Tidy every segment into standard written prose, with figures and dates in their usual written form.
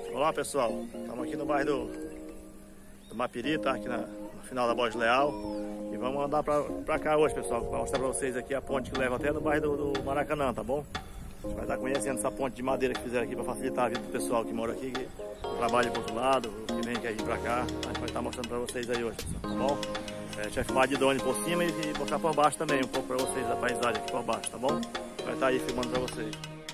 Olá pessoal, estamos aqui no bairro do Mapiri, tá? Aqui no final da Borges Leal. E vamos andar pra cá hoje, pessoal, para mostrar pra vocês aqui a ponte que leva até no bairro do Maracanã, tá bom? A gente vai estar conhecendo essa ponte de madeira que fizeram aqui para facilitar a vida do pessoal que mora aqui, que trabalha pro outro lado, que vem quer vir pra cá. A gente vai estar mostrando pra vocês aí hoje, pessoal, tá bom? A gente vai filmar de drone por cima e mostrar por baixo também, um pouco pra vocês a paisagem aqui por baixo, tá bom? Vai estar aí filmando pra vocês.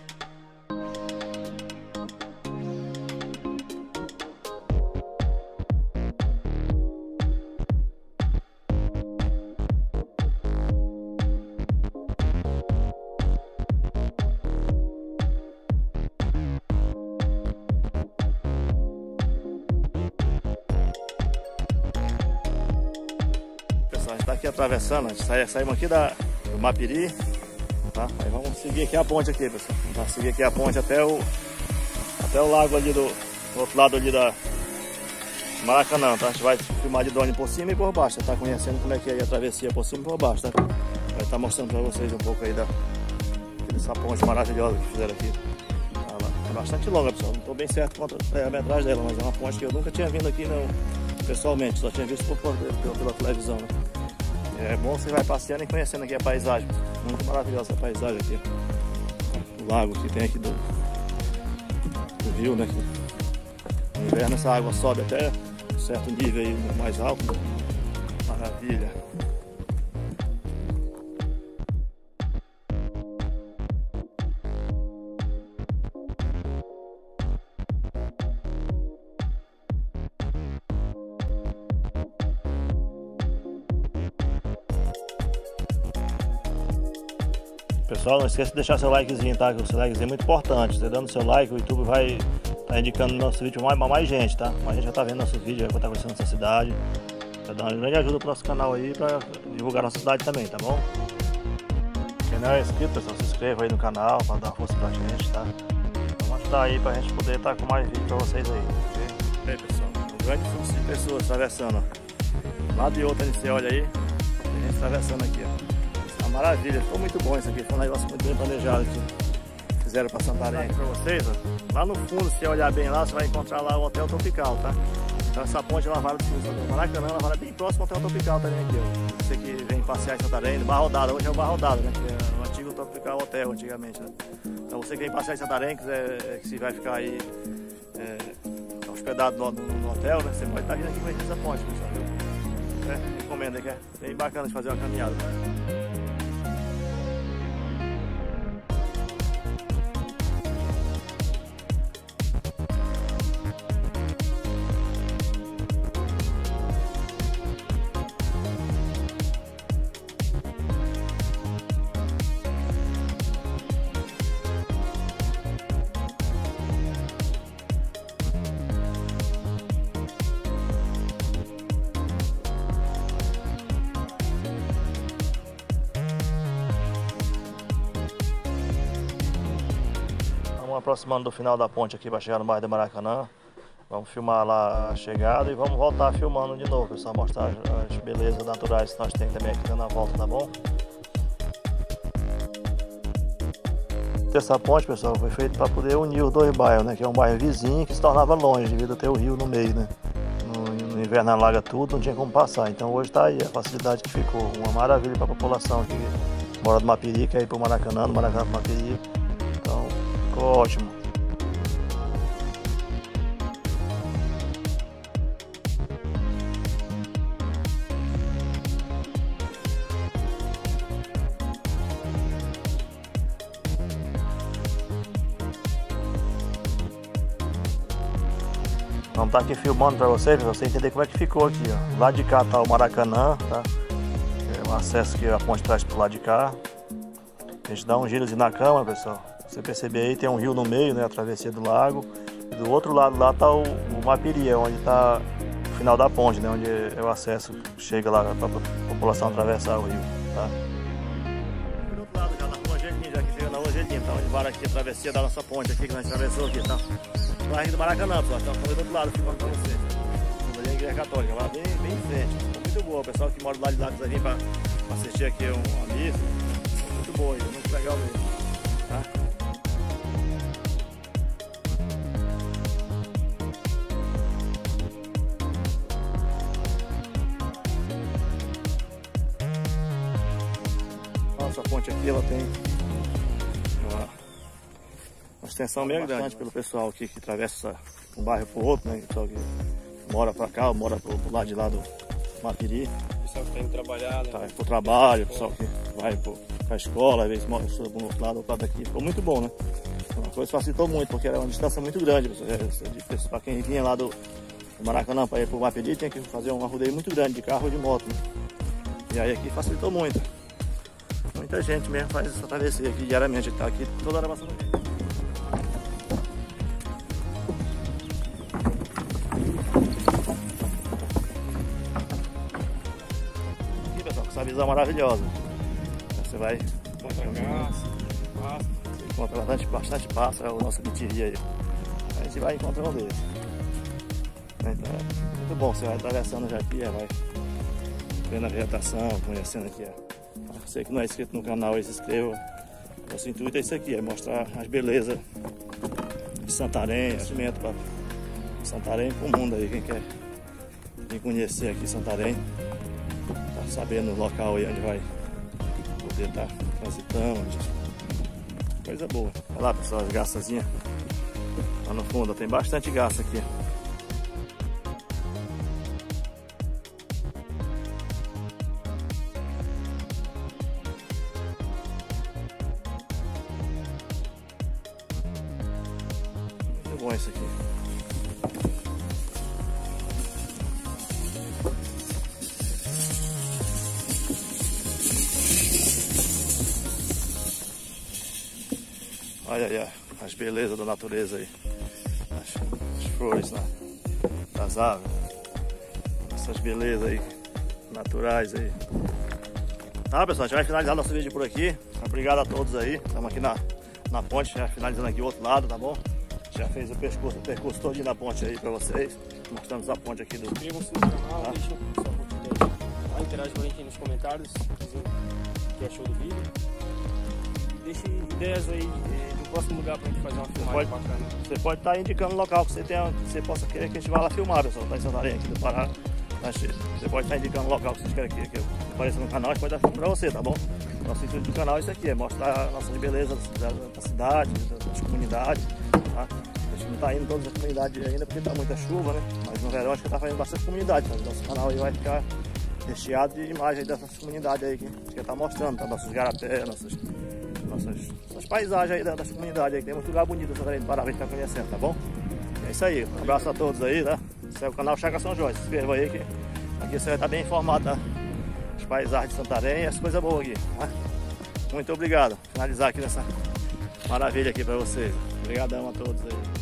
A gente está aqui atravessando, a gente saímos aqui do Mapiri, tá? Aí vamos seguir aqui a ponte aqui, pessoal. Vamos seguir aqui a ponte até o lago ali do outro lado ali da Maracanã, tá? A gente vai filmar de drone por cima e por baixo, tá conhecendo como é que é a travessia por cima e por baixo, tá? Vai estar mostrando para vocês um pouco aí dessa ponte maravilhosa que fizeram aqui. É bastante longa, pessoal, não estou bem certo quanto a metragem dela, mas é uma ponte que eu nunca tinha vindo aqui não, pessoalmente, só tinha visto pela televisão, né? É bom você vai passeando e conhecendo aqui a paisagem. Muito maravilhosa essa paisagem aqui. O lago que tem aqui do rio, né? No inverno essa água sobe até um certo nível aí mais alto. Maravilha. Pessoal, não esqueça de deixar seu likezinho, tá? Que o seu likezinho é muito importante. Você dando seu like, o YouTube vai estar indicando nosso vídeo para mais gente, tá? Mais gente já tá vendo nosso vídeo, vai estar conhecendo nossa cidade. Vai dar uma grande ajuda pro nosso canal aí, para divulgar nossa cidade também, tá bom? Quem não é inscrito, pessoal, se inscreva aí no canal para dar força pra gente, tá? Vamos ajudar aí pra gente poder estar com mais vídeo pra vocês aí, ok? E aí, pessoal, um grande fluxo de pessoas atravessando, ó. Lá de outra, você olha aí, tem gente atravessando aqui, ó. Maravilha, ficou muito bom isso aqui, foi um negócio muito bem planejado que fizeram para Santarém. Para vocês, ó, lá no fundo, se você olhar bem lá, você vai encontrar lá o Hotel Tropical, tá? Então essa ponte ela vale do Maracanã, ela vale bem próximo ao Hotel Tropical também aqui, ó. Você que vem passear em Santarém, no Bar Rodada, hoje é o Bar Rodada, né? Que é o antigo Tropical Hotel antigamente, né? Então você que vem passear em Santarém, que se vai ficar aí hospedado no hotel, né? Você pode estar vindo aqui conhecer essa ponte, pessoal, viu? Recomendo aí, que é bem bacana de fazer uma caminhada. Aproximando do final da ponte aqui para chegar no bairro do Maracanã. Vamos filmar lá a chegada e vamos voltar filmando de novo, pessoal, mostrar as belezas naturais que nós temos também aqui dando a volta, tá bom? Essa ponte, pessoal, foi feita para poder unir os dois bairros, né? Que é um bairro vizinho que se tornava longe devido a ter o rio no meio, né? No inverno alaga tudo, não tinha como passar. Então hoje está aí a facilidade que ficou, uma maravilha para a população que mora do Mapiri, quer ir para o Maracanã, do Maracanã para o Mapiri. Então ficou ótimo. Vamos estar aqui filmando para vocês entenderem como é que ficou aqui, ó. Lá de cá tá o Maracanã, tá? É um acesso que a ponte traz pro lado de cá. A gente dá um girozinho na câmera, pessoal. Você perceber aí, tem um rio no meio, né? A travessia do lago. E do outro lado lá tá o Mapiri, onde tá o final da ponte, né? Onde é o acesso, chega lá para a população atravessar o rio, tá? Do outro lado já na Rua Jardim, já que chega na Rua Jardim, tá? Onde vai aqui a travessia da nossa ponte aqui que nós atravessou aqui, tá? Bairro do Maracanã, pessoal. Estamos do outro lado filmando para vocês. Ali é a Igreja Católica, lá bem em frente. Muito boa, o pessoal que mora lá de lá quiser vir para assistir aqui uma missa. Muito boa, muito legal mesmo, tá? ponte aqui, ela tem uma extensão bem grande pelo pessoal aqui que atravessa um bairro para o outro, né? O pessoal que mora para cá, mora pro lado de lá do Mapiri. O pessoal que está indo trabalhar, né? Tá, pro trabalho, o pessoal que vai pra escola, às vezes mora no outro lado daqui. Ficou muito bom, né? Uma coisa facilitou muito, porque era uma distância muito grande. Para quem vinha lá do Maracanã para ir pro Mapiri, tinha que fazer um rodeio muito grande de carro ou de moto, né? E aí aqui facilitou muito. Muita gente mesmo faz essa travessia aqui diariamente, tá aqui toda hora passando aqui. Aqui, pessoal, com essa visão maravilhosa. Você vai encontra bastante pássaro, é o nosso bitiri aí. A gente vai encontrar um deles. Então é muito bom, você vai atravessando já aqui, vai vendo a vegetação, conhecendo aqui. Você que não é inscrito no canal, se inscreva. Nosso intuito é isso aqui, é mostrar as belezas de Santarém, investimento para Santarém para o mundo aí, quem quer vir conhecer aqui Santarém, tá sabendo o local aí onde vai poder estar transitando, coisa boa. Olha lá, pessoal, as garçazinhas lá no fundo, tem bastante garça aqui. Muito bom isso aqui. Olha aí as belezas da natureza aí, as flores das árvores, essas belezas aí naturais aí. Tá, pessoal, a gente vai finalizar nosso vídeo por aqui. Obrigado a todos aí, estamos aqui na ponte, já finalizando aqui o outro lado, tá bom? Já fez o percurso todinho da ponte aí pra vocês, mostramos a ponte aqui do... Inscrevam-se no canal, tá? Deixem o seu curtida aí, interage com a gente nos comentários, dizendo o que achou do vídeo. Deixe ideias aí do próximo lugar pra gente fazer uma filmagem bacana. Você pode estar indicando o local que você possa querer que a gente vá lá filmar, pessoal. Tá em Santarém aqui do Pará. Você pode estar indicando o local que vocês querem que apareça no canal, a gente pode estar filmando pra você, tá bom? Nosso intuito do canal é isso aqui, é mostrar nossas belezas da cidade, das comunidades, tá? A gente não tá indo em todas as comunidades ainda porque tá muita chuva, né? Mas no verão acho que tá fazendo bastante comunidade, tá? Nosso canal aí vai ficar recheado de imagens dessas comunidades aí que a gente quer estar mostrando, tá? Nossos garapés, nossas paisagens aí das comunidades aí, que tem muito lugar bonito também do Pará pra gente estar conhecendo, tá bom? É isso aí, um abraço a todos aí, tá? Esse é o canal Chácara São Jorge, se inscreva aí que aqui você vai estar bem informado, tá? As paisagens de Santarém e as coisas boas aqui, tá? Muito obrigado, finalizar aqui nessa maravilha aqui pra vocês. Obrigadão a todos aí.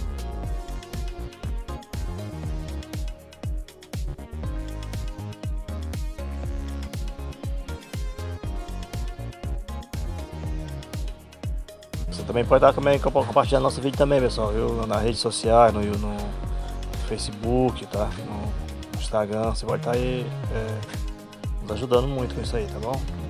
Você também pode estar também compartilhando nosso vídeo também, pessoal, viu? Nas redes sociais, no Facebook, tá? No Instagram, você pode estar aí nos ajudando muito com isso aí, tá bom?